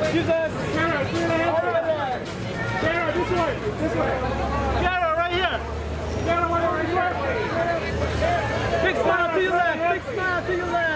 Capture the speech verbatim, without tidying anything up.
Jesus. Cara, do the hand. Cara, this way. This way. Cara, right here. Cara, right here. Big smile to your left. Big smile to your left.